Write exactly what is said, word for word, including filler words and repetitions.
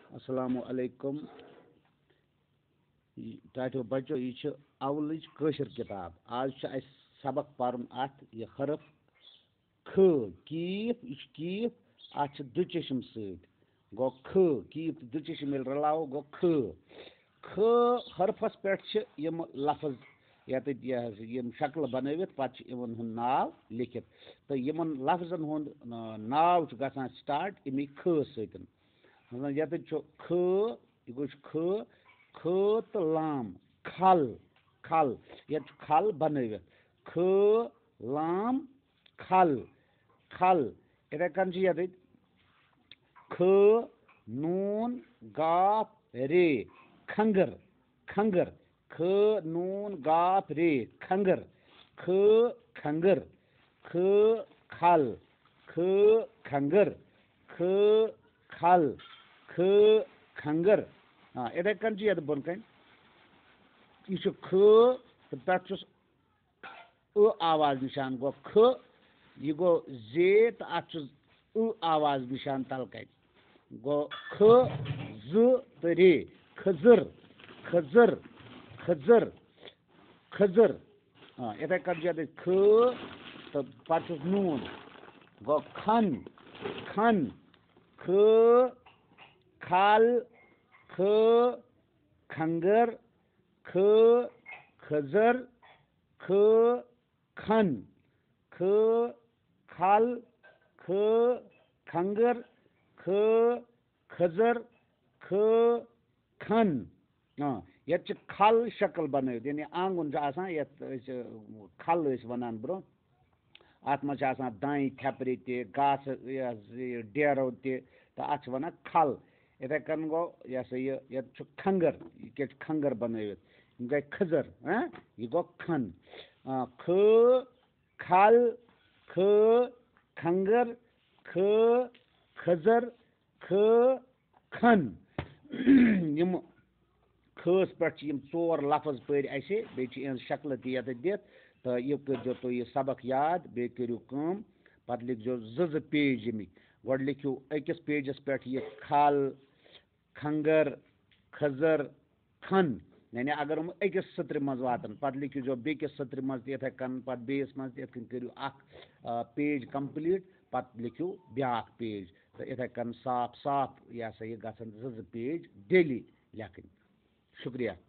अस्सलामु अलैकुम टाटो बच्चो यह अवलच कशर किताब आज अस सबक पर्न अत यह हरफ ख कीफ यह कीफ अत दुचशम सत गो ख कीफ दुचशम ये रलाव गो ख ख हरफस पे यम लफज यत यम शक्ल बनवित पत इवन हुंद नाव लिखित तो यमन लफजन हुंद नाव गसान स्टार्ट इमी ख सतन मतलब यत ख यह गो ख ख तो लाम खल खल ये खल बनवित ख लाम खल खल इथे कन यत ख नून गाफ रे खंगर खंगर ख नून गाफ रे खंगर ख खंगर ख खल ख खंगर ख खल ख खंगर हाँ इथे कन यत बन कन यह ख तो तथ अ आवाज निशान गो ख यह गो जे तो अत अ आवाज निशान तल कन गो ख ज तो रे खजर खजर खजर खजर हाँ इथे कन यत ख तो पत नून गो खन खन ख खल ख खंगर ख खजर ख खन ख खल ख खंगर ख खजर ख खन हाँ ये खल शक्ल बन यानी आंगुन ये खल वन ब्रो अत मे दान थेप्र तास डेरो तो अत वन खल इथे कन गो यह सा ये खंगर यह खंगर बनवित गई खजर हाँ यह गो खन ख खल ख खंगर ख खजर ख खन यम खस पे चोर लफज पर बे शक्ल तथ दित तो यह कर तुम यह सबक याद बे करू कम पत लिखो ज पेज यमिक गो लिखो अकिस पेजस पे यह खल खंगर खजर खन यानी अगर हम अकिस सत्र मज वातन पत लिखो बेकिस सत्र मज तथ कन पत बेस मज तथ करू पेज कंप्लीट पत लिखो ब्या पेज तो इथे कन साफ साफ यह सा यह ग पेज डेली लेखन शुक्रिया।